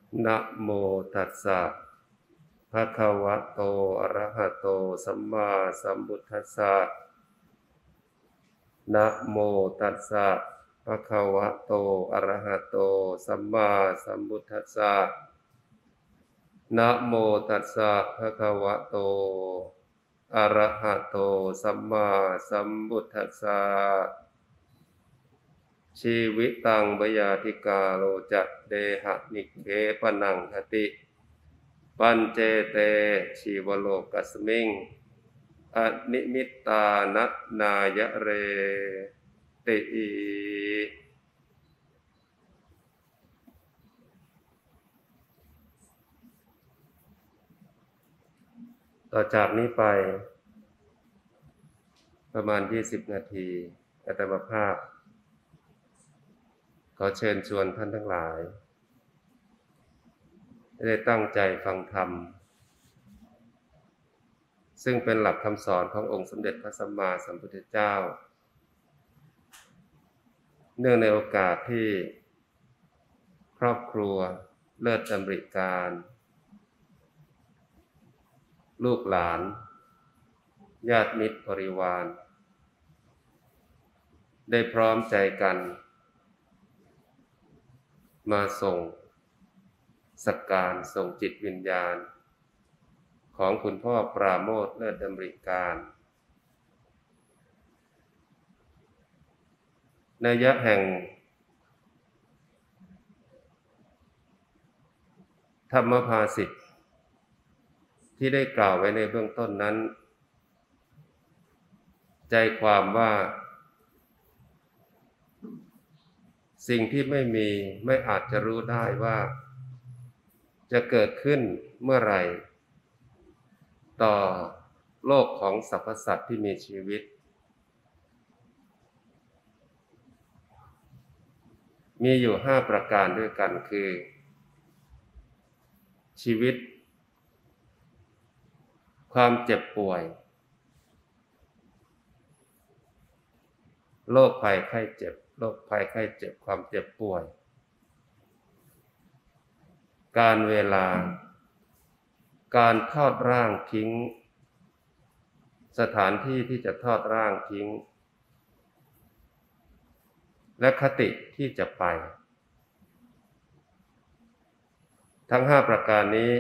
นะโมตัสสะภะคะวะโตอะระหะโตสัมมาสัมพุทธัสสะนะโมตัสสะภะคะวะโตอะระหะโตสัมมาสัมพุทธัสสะนะโมตัสสะภะคะวะโตอะระหะโตสัมมาสัมพุทธัสสะชีวิตังบยาธิกาโลจะเดหะนิเคปนังคติปัญเจเตชีวโลกัสมิงอนิมิตตานะนายะเรติต่อจากนี้ไปประมาณ20 นาทีอาตมาภาพขอเชิญชวนท่านทั้งหลายได้ตั้งใจฟังธรรมซึ่งเป็นหลักคำสอนขององค์สมเด็จพระสัมมาสัมพุทธเจ้าเนื่องในโอกาสที่ครอบครัวเลิศดำริการลูกหลานญาติมิตรบริวารได้พร้อมใจกันมาส่งสักการส่งจิตวิญญาณของคุณพ่อปราโมทย์เลิศดำริการนัยยะแห่งธรรมภาสิทธิ์ที่ได้กล่าวไว้ในเบื้องต้นนั้นใจความว่าสิ่งที่ไม่มีไม่อาจจะรู้ได้ว่าจะเกิดขึ้นเมื่อไหร่ต่อโลกของสรรพสัตว์ที่มีชีวิตมีอยู่5ประการด้วยกันคือชีวิตความเจ็บป่วยโรคภัยไข้เจ็บโรคภัยไข้เจ็บความเจ็บป่วยการเวลาการทอดร่างทิ้งสถานที่ที่จะทอดร่างทิ้งและคติที่จะไปทั้ง5ประการนี้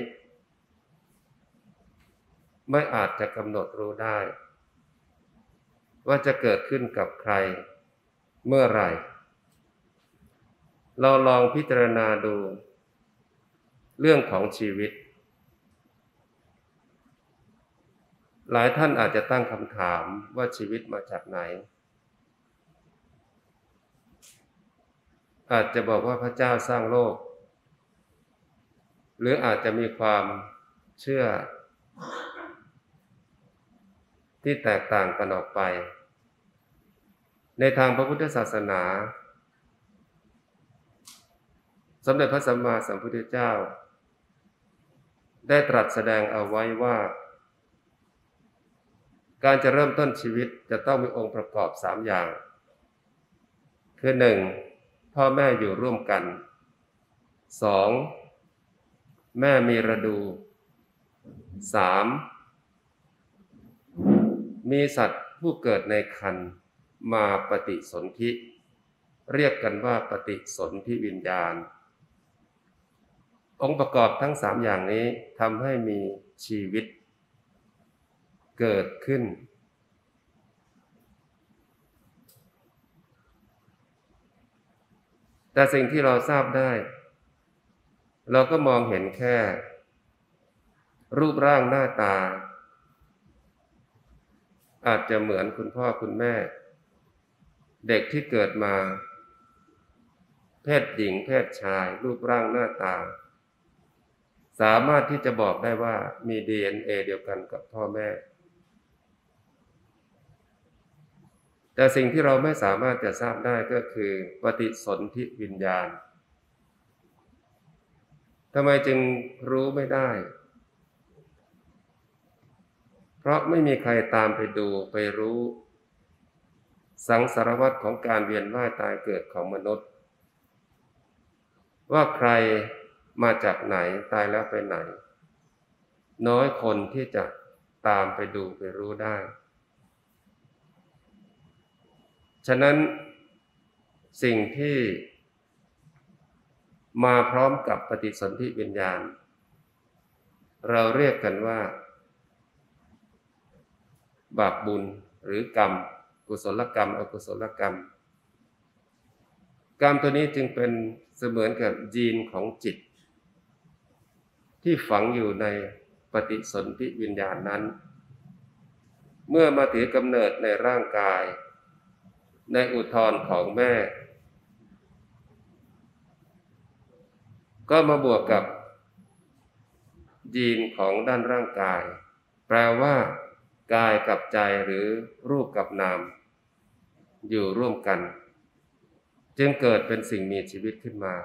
ไม่อาจจะกำหนดรู้ได้ว่าจะเกิดขึ้นกับใครเมื่อไหร่เราลองพิจารณาดูเรื่องของชีวิตหลายท่านอาจจะตั้งคำถามว่าชีวิตมาจากไหนอาจจะบอกว่าพระเจ้าสร้างโลกหรืออาจจะมีความเชื่อที่แตกต่างกันออกไปในทางพระพุทธศาสนาสมเด็จพระสัมมาสัมพุทธเจ้าได้ตรัสแสดงเอาไว้ว่าการจะเริ่มต้นชีวิตจะต้องมีองค์ประกอบ3อย่างคือ 1. พ่อแม่อยู่ร่วมกัน 2. แม่มีระดู 3. มีสัตว์ผู้เกิดในครรภ์มาปฏิสนธิเรียกกันว่าปฏิสนธิวิญญาณองค์ประกอบทั้ง3อย่างนี้ทำให้มีชีวิตเกิดขึ้นแต่สิ่งที่เราทราบได้เราก็มองเห็นแค่รูปร่างหน้าตาอาจจะเหมือนคุณพ่อคุณแม่เด็กที่เกิดมาเพศหญิงเพศชายรูปร่างหน้าตาสามารถที่จะบอกได้ว่ามี DNA เดียวกันกับพ่อแม่แต่สิ่งที่เราไม่สามารถจะทราบได้ก็คือปฏิสนธิวิญญาณทำไมจึงรู้ไม่ได้เพราะไม่มีใครตามไปดูไปรู้สังสารวัฏของการเวียนว่ายตายเกิดของมนุษย์ว่าใครมาจากไหนตายแล้วไปไหนน้อยคนที่จะตามไปดูไปรู้ได้ฉะนั้นสิ่งที่มาพร้อมกับปฏิสนธิวิญญาณเราเรียกกันว่าบาปบุญหรือกรรมกุศลกรรมอกุศลกรรมกรรมตัวนี้จึงเป็นเสมือนกับยีนของจิตที่ฝังอยู่ในปฏิสนธิวิญญาณนั้นเมื่อมาถือกำเนิดในร่างกายในอุทธรของแม่ก็มาบวกกับยีนของด้านร่างกายแปลว่ากายกับใจหรือรูปกับนามอยู่ร่วมกันจึงเกิดเป็นสิ่งมีชีวิตขึ้นมา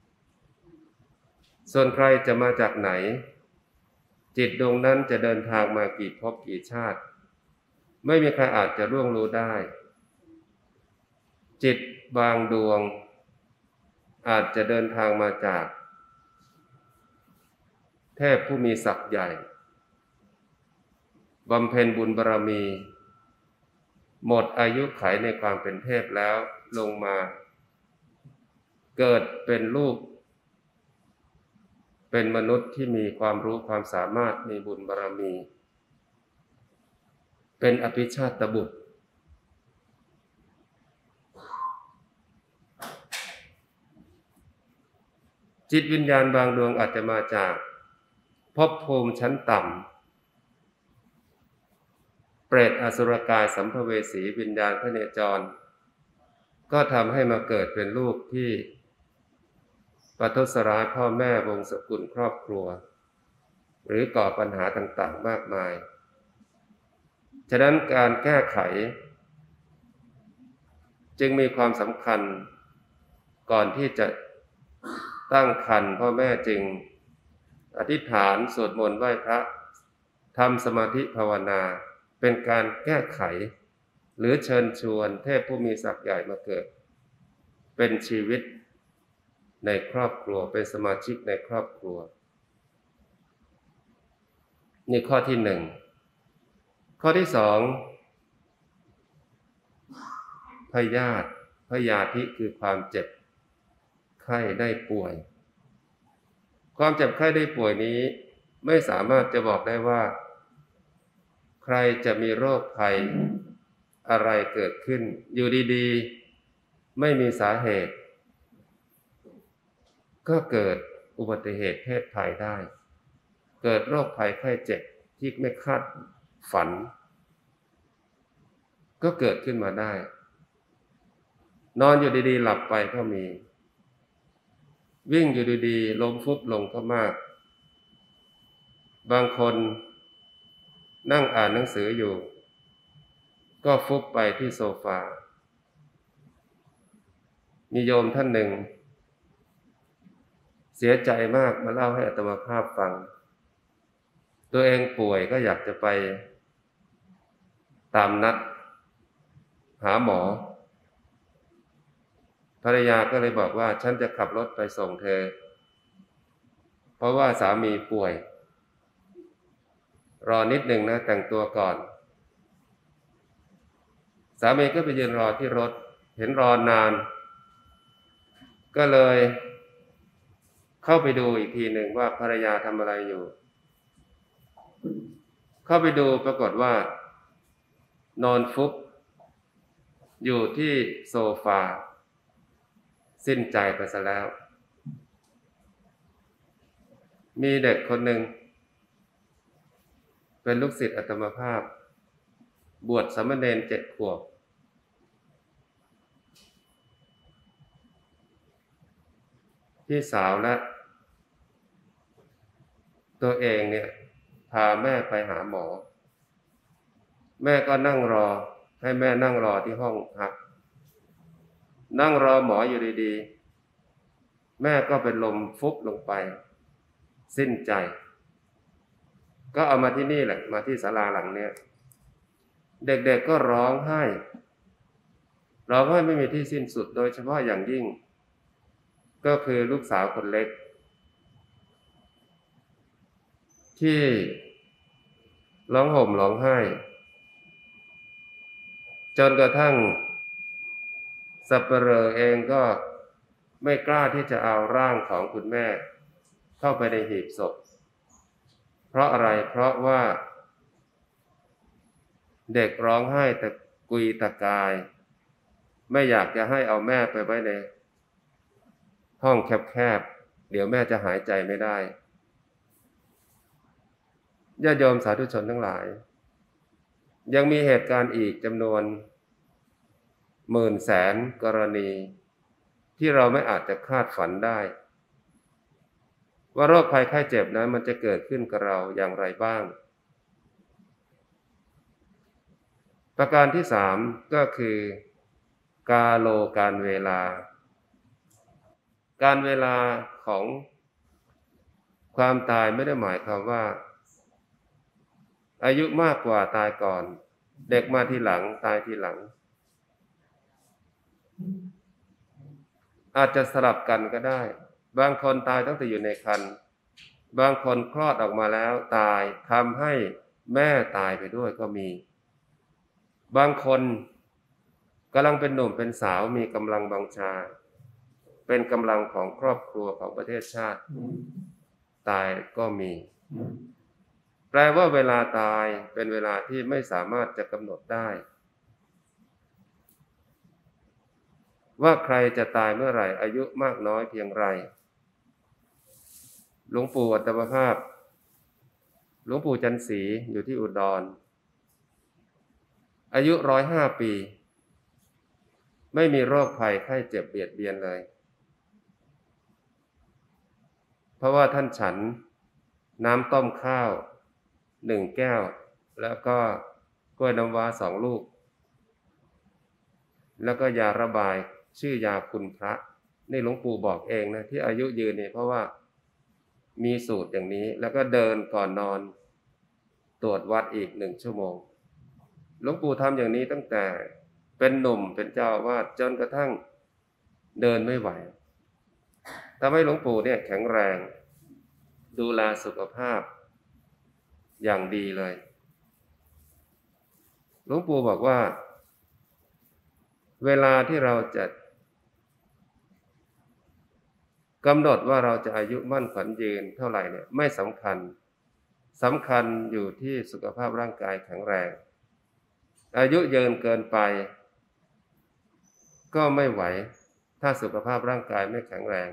ส่วนใครจะมาจากไหนจิตดวงนั้นจะเดินทางมากี่ภพกี่ชาติไม่มีใครอาจจะล่วงรู้ได้จิตบางดวงอาจจะเดินทางมาจากเทพผู้มีศักดิ์ใหญ่บำเพ็ญบุญบารมีหมดอายุขัยในความเป็นเทพแล้วลงมาเกิดเป็นลูกเป็นมนุษย์ที่มีความรู้ความสามารถมีบุญบารมีเป็นอภิชาตบุตรจิตวิญญาณบางดวงอาจจะมาจากภพภูมิชั้นต่ำเปรตอสุรกายสัมภเวสีวิญญาณพเนจรก็ทำให้มาเกิดเป็นลูกที่ประทุษร้ายพ่อแม่วงศกุลครอบครัวหรือก่อปัญหาต่างๆมากมายฉะนั้นการแก้ไขจึงมีความสำคัญก่อนที่จะตั้งครรภ์พ่อแม่จึงอธิษฐานสวดมนต์ไหว้พระทำสมาธิภาวนาเป็นการแก้ไขหรือเชิญชวนเทพผู้มีศักดิ์ใหญ่มาเกิดเป็นชีวิตในครอบครัวเป็นสมาชิกในครอบครัวนี่ข้อที่หนึ่งข้อที่สองพยาธิพยาธิคือความเจ็บไข้ได้ป่วยความเจ็บไข้ได้ป่วยนี้ไม่สามารถจะบอกได้ว่าใครจะมีโรคภัยอะไรเกิดขึ้นอยู่ดีๆไม่มีสาเหตุก็เกิดอุบัติเหตุเพศภัยได้เกิดโรคภัยไข้เจ็บที่ไม่คาดฝันก็เกิดขึ้นมาได้นอนอยู่ดีๆหลับไปก็มีวิ่งอยู่ดีๆล้มฟุบลงก็มากบางคนนั่งอ่านหนังสืออยู่ก็ฟุบไปที่โซฟามีโยมท่านหนึ่งเสียใจมากมาเล่าให้อาตมาภาพฟังตัวเองป่วยก็อยากจะไปตามนัดหาหมอภรรยาก็เลยบอกว่าฉันจะขับรถไปส่งเธอเพราะว่าสามีป่วยรอนิดหนึ่งนะแต่งตัวก่อนสามีก็ไปยืนรอที่รถเห็นรอนานก็เลยเข้าไปดูอีกทีหนึ่งว่าภรรยาทำอะไรอยู่เข้าไปดูปรากฏว่านอนฟุบอยู่ที่โซฟาสิ้นใจไปซะแล้วมีเด็กคนหนึ่งเป็นลูกศิษย์อาตมาภาพบวชสามเณร7 ขวบพี่สาวและตัวเองเนี่ยพาแม่ไปหาหมอแม่ก็นั่งรอให้แม่นั่งรอที่ห้องพักนั่งรอหมออยู่ดีๆแม่ก็เป็นลมฟุบลงไปสิ้นใจก็เอามาที่นี่แหละมาที่ศาลาหลังเนี้ยเด็กๆก็ร้องไห้ไม่มีที่สิ้นสุดโดยเฉพาะอย่างยิ่งก็คือลูกสาวคนเล็กที่ร้องห่มร้องไห้จนกระทั่งสัปเหร่อเองก็ไม่กล้าที่จะเอาร่างของคุณแม่เข้าไปในหีบศพเพราะอะไรเพราะว่าเด็กร้องไห้ตะกุยตะกายไม่อยากจะให้เอาแม่ไปไว้ในห้องแคบๆเดี๋ยวแม่จะหายใจไม่ได้ญาติโยมสาธุชนทั้งหลายยังมีเหตุการณ์อีกจำนวนหมื่นแสนกรณีที่เราไม่อาจจะคาดฝันได้ว่าโรคภัยไข้เจ็บนั้นมันจะเกิดขึ้นกับเราอย่างไรบ้างประการที่สามก็คือกาโลการเวลาการเวลาของความตายไม่ได้หมายความว่าอายุมากกว่าตายก่อนเด็กมาทีหลังตายทีหลังอาจจะสลับกันก็ได้บางคนตายตั้งแต่อยู่ในครรภ์บางคนคลอดออกมาแล้วตายทำให้แม่ตายไปด้วยก็มีบางคนกำลังเป็นหนุ่มเป็นสาวมีกำลังบังชาเป็นกำลังของครอบครัวของประเทศชาติตายก็มีแปลว่าเวลาตายเป็นเวลาที่ไม่สามารถจะกำหนดได้ว่าใครจะตายเมื่อไหร่อายุมากน้อยเพียงไรหลวงปู่อัตมภาพหลวงปู่จันทร์ศรีอยู่ที่อุดรอายุ105 ปีไม่มีโรคภัยไข้เจ็บเบียดเบียนเลยเพราะว่าท่านฉันน้ำต้มข้าว1 แก้วแล้วก็กล้วยน้ำว้า2 ลูกแล้วก็ยาระบายชื่อยาคุณพระนี่หลวงปู่บอกเองนะที่อายุยืนเนี่ยเพราะว่ามีสูตรอย่างนี้แล้วก็เดินก่อนนอนตรวจวัดอีก1 ชั่วโมงหลวงปู่ทำอย่างนี้ตั้งแต่เป็นหนุ่มเป็นเจ้าอาวาสจนกระทั่งเดินไม่ไหวทำให้หลวงปู่เนี่ยแข็งแรงดูแลสุขภาพอย่างดีเลยหลวงปู่บอกว่าเวลาที่เราจะกำหนดว่าเราจะอายุมั่นขวัญยืนเท่าไหร่เนี่ยไม่สำคัญอยู่ที่สุขภาพร่างกายแข็งแรงอายุยืนเกินไปก็ไม่ไหวถ้าสุขภาพร่างกายไม่แข็งแรง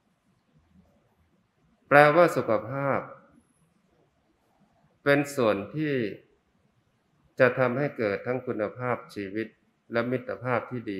แปลว่าสุขภาพเป็นส่วนที่จะทำให้เกิดทั้งคุณภาพชีวิตและมิตรภาพที่ดี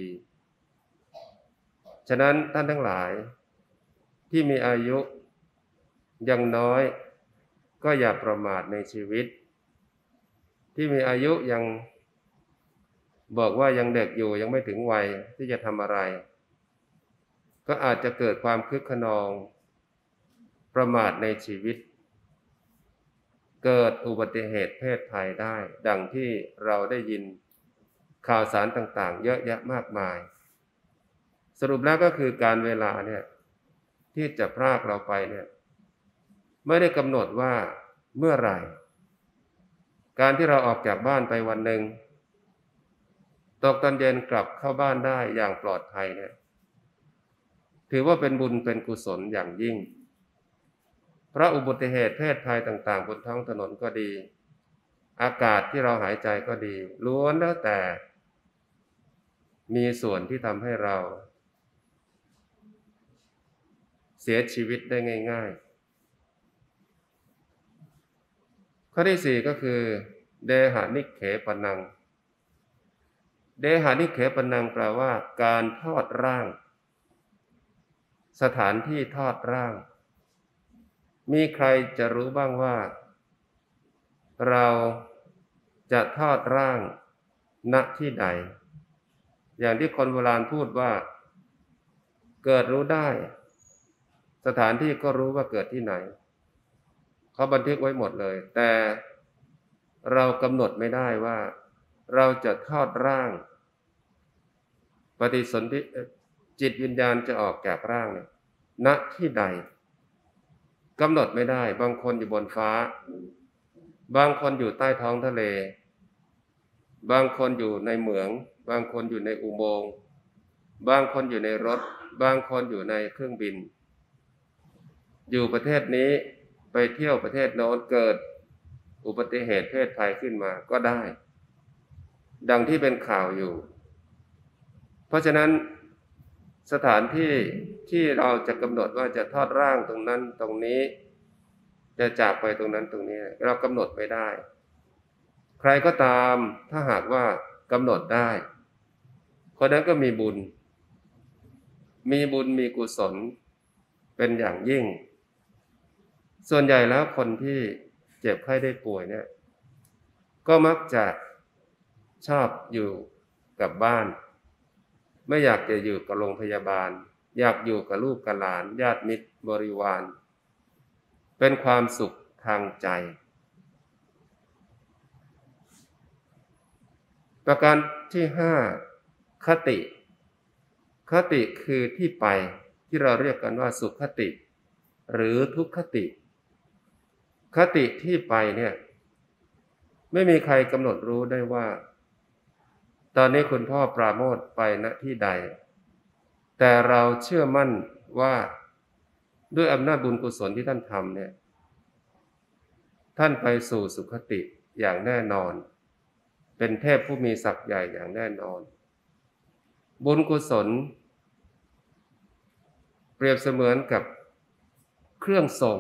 ฉะนั้นท่านทั้งหลายที่มีอายุยังน้อยก็อย่าประมาทในชีวิตที่มีอายุยังบอกว่ายังเด็กอยู่ยังไม่ถึงวัยที่จะทำอะไรก็อาจจะเกิดความคึกคะนองประมาทในชีวิตเกิดอุบัติเหตุเพศภัยได้ดังที่เราได้ยินข่าวสารต่างๆเยอะแยะมากมายสรุปแล้วก็คือการเวลาเนี่ยที่จะพรากเราไปเนี่ยไม่ได้กำหนดว่าเมื่อไหร่การที่เราออกจากบ้านไปวันหนึ่งตกตอนเย็นกลับเข้าบ้านได้อย่างปลอดภัยเนี่ยถือว่าเป็นบุญเป็นกุศลอย่างยิ่งเพราะอุบัติเหตุเพศภัยต่างๆบนท้องถนนก็ดีอากาศที่เราหายใจก็ดีล้วนแล้วแต่มีส่วนที่ทำให้เราเสียชีวิตได้ง่ายๆข้อที่4ก็คือเดหานิเขปนังเดหานิเขปนังแปลว่าการทอดร่างสถานที่ทอดร่างมีใครจะรู้บ้างว่าเราจะทอดร่างณที่ใดอย่างที่คนโบราณพูดว่าเกิดรู้ได้สถานที่ก็รู้ว่าเกิดที่ไหนเขาบันทึกไว้หมดเลยแต่เรากำหนดไม่ได้ว่าเราจะทอดร่างปฏิสนธิจิตวิญญาณจะออกจากร่างเนี่ยณที่ใดกำหนดไม่ได้บางคนอยู่บนฟ้าบางคนอยู่ใต้ท้องทะเลบางคนอยู่ในเหมืองบางคนอยู่ในอุโมงค์บางคนอยู่ในรถบางคนอยู่ในเครื่องบินอยู่ประเทศนี้ไปเที่ยวประเทศโน้นเกิดอุบัติเหตุเพศภัยขึ้นมาก็ได้ดังที่เป็นข่าวอยู่เพราะฉะนั้นสถานที่ที่เราจะกำหนดว่าจะทอดร่างตรงนั้นตรงนี้จะจากไปตรงนั้นตรงนี้เรากำหนดไม่ได้ใครก็ตามถ้าหากว่ากำหนดได้คนนั้นก็มีบุญมีกุศลเป็นอย่างยิ่งส่วนใหญ่แล้วคนที่เจ็บไข้ได้ป่วยเนี่ยก็มักจะชอบอยู่กับบ้านไม่อยากจะอยู่กับโรงพยาบาลอยากอยู่กับลูกกับหลานญาติมิตรบริวารเป็นความสุขทางใจประการที่5คติคือที่ไปที่เราเรียกกันว่าสุขคติหรือทุกขติคติที่ไปเนี่ยไม่มีใครกำหนดรู้ได้ว่าตอนนี้คุณพ่อปราโมทย์ไปณที่ใดแต่เราเชื่อมั่นว่าด้วยอำนาจบุญกุศลที่ท่านทำเนี่ยท่านไปสู่สุขติอย่างแน่นอนเป็นเทพผู้มีศักดิ์ใหญ่อย่างแน่นอนบุญกุศลเปรียบเสมือนกับเครื่องส่ง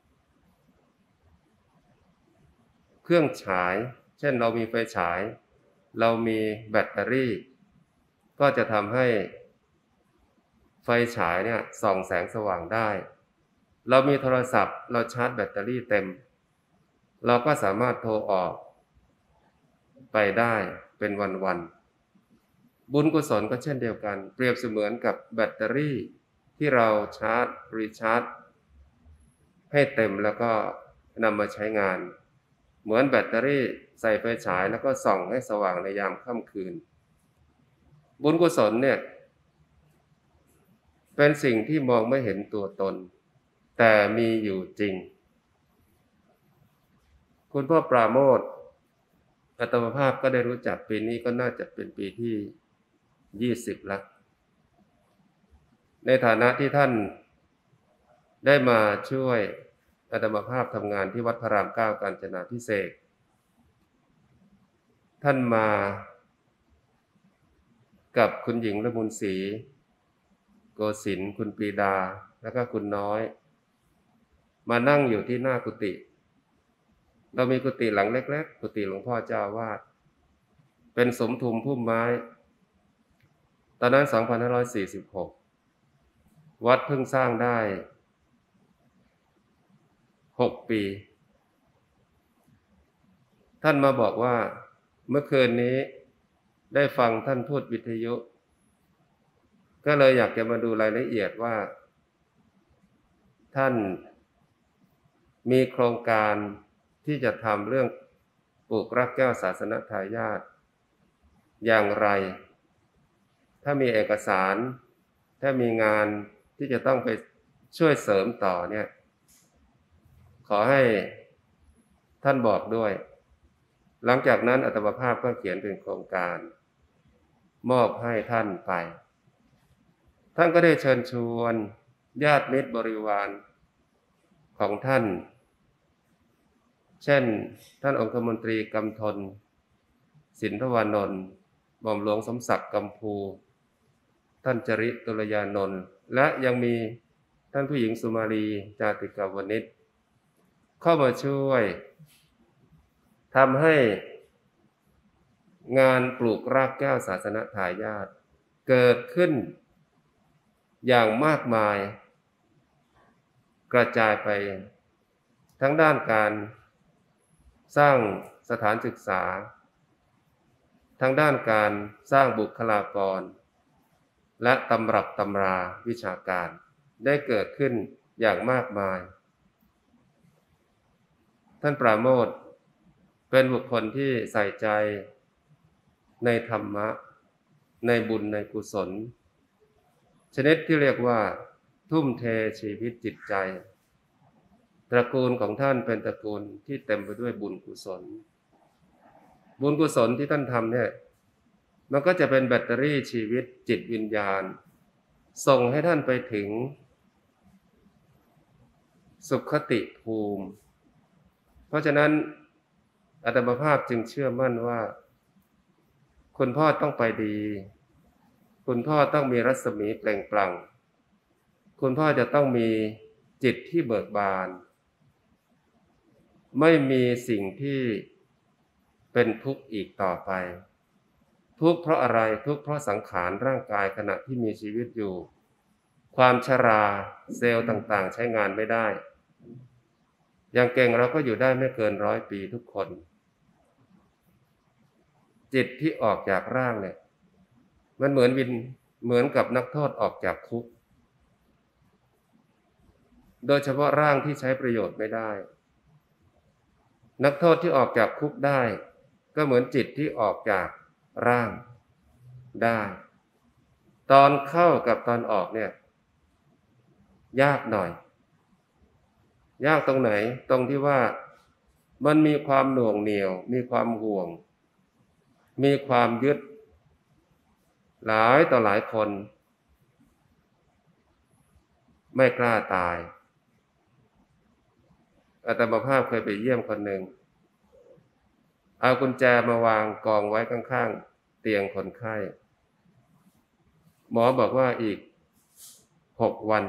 เครื่องฉายเช่นเรามีไฟฉายเรามีแบตเตอรี่ก็จะทำให้ไฟฉายเนี่ยส่องแสงสว่างได้เรามีโทรศัพท์เราชาร์จแบตเตอรี่เต็มเราก็สามารถโทรออกไปได้เป็นวันๆบุญกุศลก็เช่นเดียวกันเปรียบเสมือนกับแบตเตอรี่ที่เราชาร์จรีชาร์จให้เต็มแล้วก็นำมาใช้งานเหมือนแบตเตอรี่ใส่ไฟฉายแล้วก็ส่องให้สว่างในยามค่ำคืนบุญกุศลเนี่ยเป็นสิ่งที่มองไม่เห็นตัวตนแต่มีอยู่จริงคุณพ่อปราโมทย์อาตมาภาพก็ได้รู้จักปีนี้ก็น่าจะเป็นปีที่20แล้วในฐานะที่ท่านได้มาช่วยอาตมาภาพทำงานที่วัดพระราม 9 กาญจนาภิเษกท่านมากับคุณหญิงละมุนศรีโกสินทร์คุณปรีดาแล้วก็คุณน้อยมานั่งอยู่ที่หน้ากุฏิเรามีกุฏิหลังเล็กๆกุฏิหลวงพ่อเจ้าอาวาสเป็นสมทุมพุ่มไม้ตอนนั้น 2546 วัดเพิ่งสร้างได้6 ปีท่านมาบอกว่าเมื่อคืนนี้ได้ฟังท่านพูดวิทยุก็เลยอยากจะมาดูรายละเอียดว่าท่านมีโครงการที่จะทำเรื่องปลูกรักแก้วศาสนทายาทอย่างไรถ้ามีเอกสารถ้ามีงานที่จะต้องไปช่วยเสริมต่อเนี่ยขอให้ท่านบอกด้วยหลังจากนั้นอาตมาภาพก็เขียนเป็นโครงการมอบให้ท่านไปท่านก็ได้เชิญชวนญาติมิตรบริวารของท่านเช่นท่านองคมนตรีกำธลสินทวานนท์หม่อมหลวงสมศักดิ์กัมพูท่านจริตุลยานนท์และยังมีท่านผู้หญิงสุมาลีจาติกาวนิชเข้ามาช่วยทำให้งานปลูกรากแก้วศาสนทายาทเกิดขึ้นอย่างมากมายกระจายไปทั้งด้านการสร้างสถานศึกษาทั้งด้านการสร้างบุคลากรและตำรับตำราวิชาการได้เกิดขึ้นอย่างมากมายท่านปราโมทย์เป็นบุคคลที่ใส่ใจในธรรมะในบุญในกุศลชนิดที่เรียกว่าทุ่มเทชีวิตจิตใจตระกูลของท่านเป็นตระกูลที่เต็มไปด้วยบุญกุศลบุญกุศลที่ท่านทำเนี่ยมันก็จะเป็นแบตเตอรี่ชีวิตจิตวิญญาณส่งให้ท่านไปถึงสุขติภูมิเพราะฉะนั้นอาตมาภาพจึงเชื่อมั่นว่าคุณพ่อต้องไปดีคุณพ่อต้องมีรัศมีเปล่งปลั่งคุณพ่อจะต้องมีจิตที่เบิกบานไม่มีสิ่งที่เป็นทุกข์อีกต่อไปทุกข์เพราะอะไรทุกข์เพราะสังขารร่างกายขณะที่มีชีวิตอยู่ความชราเซลล์ต่างๆใช้งานไม่ได้อย่างเก่งเราก็อยู่ได้ไม่เกิน100 ปีทุกคนจิตที่ออกจากร่างเนี่ยมันเหมือนกับนักโทษออกจากคุกโดยเฉพาะร่างที่ใช้ประโยชน์ไม่ได้นักโทษที่ออกจากคุกได้ก็เหมือนจิตที่ออกจากร่างได้ตอนเข้ากับตอนออกเนี่ยยากหน่อยยากตรงไหนตรงที่ว่ามันมีความหน่วงเหนี่ยวมีความห่วงมีความยึดหลายต่อหลายคนไม่กล้าตายอาตมาภาพเคยไปเยี่ยมคนหนึ่งเอากุญแจมาวางกองไว้ข้างๆเตียงคนไข้หมอบอกว่าอีก6 วัน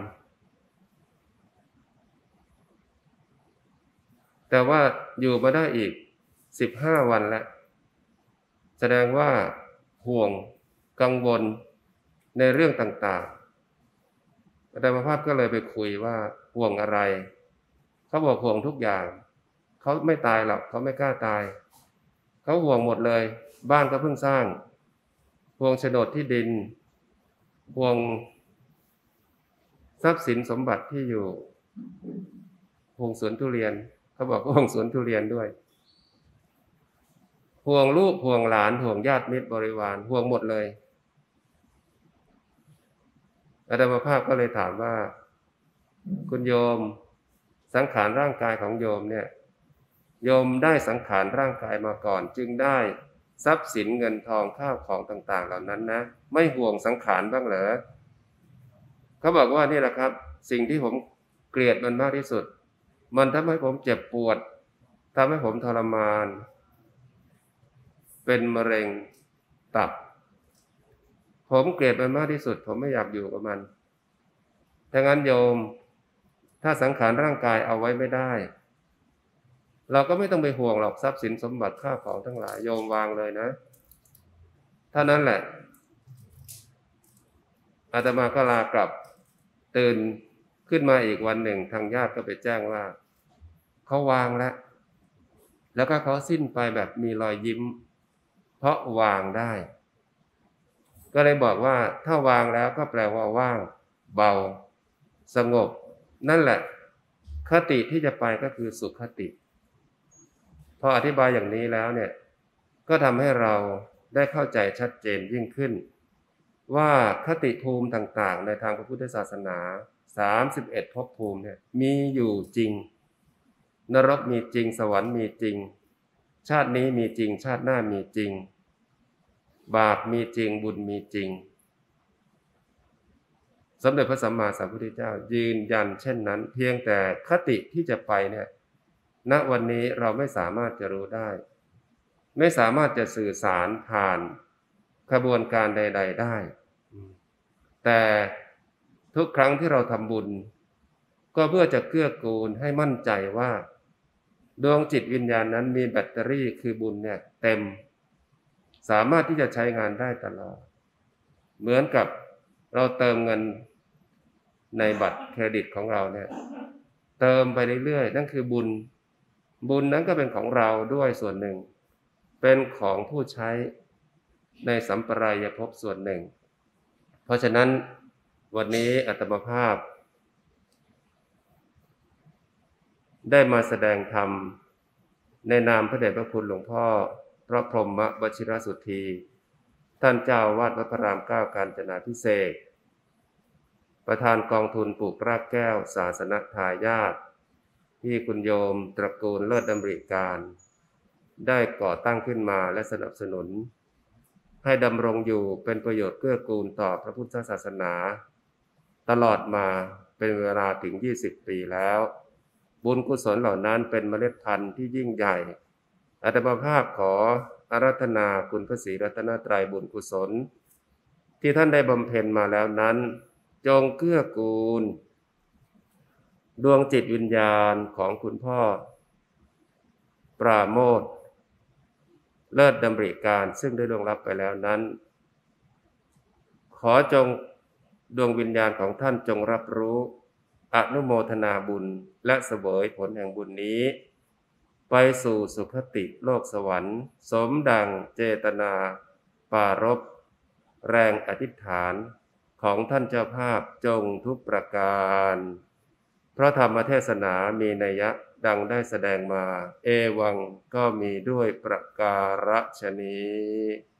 แต่ว่าอยู่มาได้อีก15 วันแล้วแสดงว่าห่วงกังวลในเรื่องต่างๆอาตมาภาพก็เลยไปคุยว่าห่วงอะไรเขาบอกห่วงทุกอย่างเขาไม่ตายหรอกเขาไม่กล้าตายเขาห่วงหมดเลยบ้านก็เพิ่งสร้างห่วงโฉนดที่ดินห่วงทรัพย์สินสมบัติที่อยู่ห่วงสวนทุเรียนเขาบอกห่วงสวนทุเรียนด้วยห่วงลูกห่วงหลานห่วงญาติมิตรบริวารห่วงหมดเลยอาตมาภาพก็เลยถามว่าคุณโยมสังขารร่างกายของโยมเนี่ยโยมได้สังขารร่างกายมาก่อนจึงได้ทรัพย์สินเงินทองข้าวของต่างๆเหล่านั้นนะไม่ห่วงสังขารบ้างเหรอเขาบอกว่านี่แหละครับสิ่งที่ผมเกลียดมันมากที่สุดมันทำให้ผมเจ็บปวดทำให้ผมทรมานเป็นมะเร็งตับผมเกลียดมันมากที่สุดผมไม่อยากอยู่กับมันถ้างั้นโยมถ้าสังขารร่างกายเอาไว้ไม่ได้เราก็ไม่ต้องไปห่วงหรอกทรัพย์สินสมบัติข้าวของทั้งหลายโยมวางเลยนะเท่านั้นแหละอาตมาก็ลากลับตื่นขึ้นมาอีกวันหนึ่งทางญาติก็ไปแจ้งว่าเขาวางแล้วก็เขาสิ้นไปแบบมีรอยยิ้มเพราะวางได้ก็เลยบอกว่าถ้าวางแล้วก็แปลว่าว่างเบาสงบนั่นแหละคติที่จะไปก็คือสุขติพออธิบายอย่างนี้แล้วเนี่ยก็ทำให้เราได้เข้าใจชัดเจนยิ่งขึ้นว่าคติภูมิต่างๆในทางพระพุทธศาสนา31ภพภูมิเนี่ยมีอยู่จริงนรกมีจริงสวรรค์มีจริงชาตินี้มีจริงชาติหน้ามีจริงบาปมีจริงบุญมีจริงสมเด็จพระสัมมาสัมพุทธเจ้ายืนยันเช่นนั้นเพียงแต่คติที่จะไปเนี่ยณวันนี้เราไม่สามารถจะรู้ได้ไม่สามารถจะสื่อสารผ่านขบวนการใดๆได้แต่ทุกครั้งที่เราทำบุญก็เพื่อจะเกื้อกูลให้มั่นใจว่าดวงจิตวิญญาณนั้นมีแบตเตอรี่คือบุญเนี่ยเต็มสามารถที่จะใช้งานได้ตลอดเหมือนกับเราเติมเงินในบัตรเครดิตของเราเนี่ยเติมไปเรื่อยๆนั่นคือบุญนั้นก็เป็นของเราด้วยส่วนหนึ่งเป็นของผู้ใช้ในสัมปรายภพส่วนหนึ่งเพราะฉะนั้นวันนี้อาตมาภาพได้มาแสดงธรรมในนามพระเดชพระคุณหลวงพ่อพระพรหมวชิรสุทธีท่านเจ้าวาดวัดพระราม 9 กาญจนาภิเษกประธานกองทุนปลูกรากแก้วศาสนทายาทที่คุณโยมตระกูลเลิศดำริการได้ก่อตั้งขึ้นมาและสนับสนุนให้ดำรงอยู่เป็นประโยชน์เกื้อกูลต่อพระพุทธศาสนาตลอดมาเป็นเวลาถึง20 ปีแล้วบุญกุศลเหล่านั้นเป็นเมล็ดพันธุ์ที่ยิ่งใหญ่อาตมาภาพขออาราธนาคุณพระศรีรัตนตรัยบุญกุศลที่ท่านได้บำเพ็ญมาแล้วนั้นจงเกื้อกูลดวงจิตวิญญาณของคุณพ่อปราโมทย์เลิศดำริการซึ่งได้ล่วงลับไปแล้วนั้นขอจงดวงวิญญาณของท่านจงรับรู้อนุโมทนาบุญและเสวยผลแห่งบุญนี้ไปสู่สุคติโลกสวรรค์สมดังเจตนาปรารภแรงอธิษฐานของท่านเจ้าภาพจงทุกประการเพราะธรรมเทศนามีนัยยะดังได้แสดงมาเอวังก็มีด้วยประการฉนี้